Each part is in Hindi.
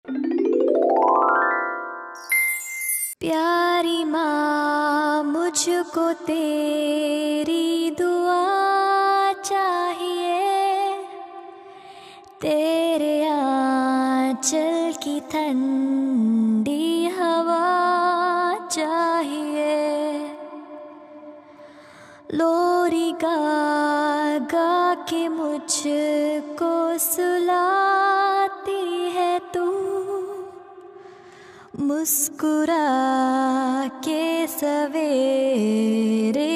प्यारी माँ, मुझको तेरी दुआ चाहिए, तेरे आंचल की ठंडी हवा चाहिए। लोरी गा गा के मुझको सुलाती है तू, मुस्कुरा के सवेरे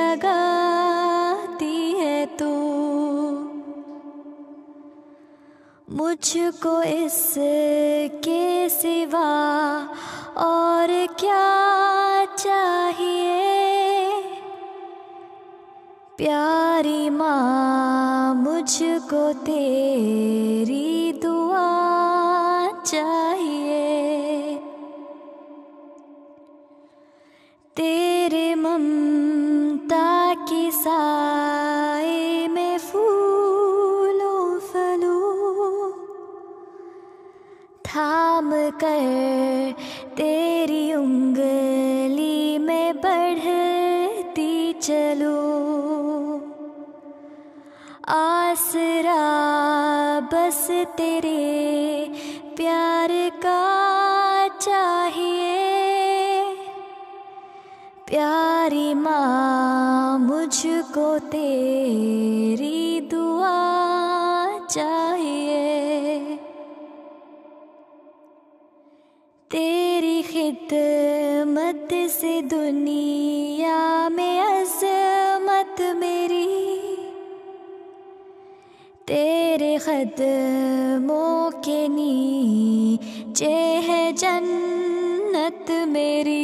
जगाती है तू। मुझको इसके सिवा और क्या चाहिए, प्यारी माँ, मुझको तेरी दुआ चाहिए। तेरे ममता की साए में फूलों फलूं, थाम कर तेरी उंगली में बढ़ती चलूं। आसरा बस तेरे प्यार का चाहिए, प्यारी माँ, मुझको तेरी दुआ चाहिए। तेरी खिदमत से दुनिया में अज़मत मेरी, तेरे कदमों के नीचे है जन्नत मेरी।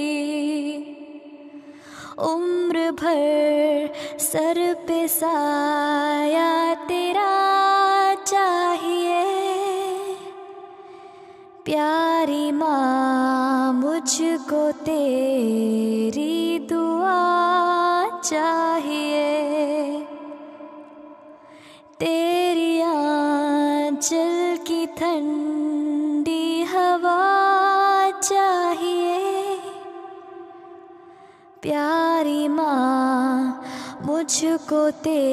उम्र भर सर पे साया तेरा चाहिए, प्यारी माँ, मुझको तेरी दुआ चाहिए। तेरी आंचल की ठंडी हवा चाहिए, प्यारी माँ, मुझको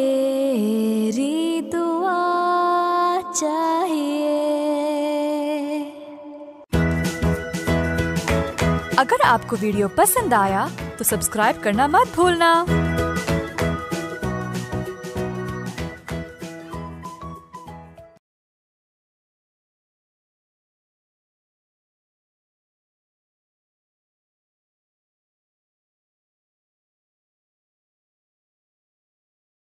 तेरी दुआ चाहिए। अगर आपको वीडियो पसंद आया तो सब्सक्राइब करना मत भूलना।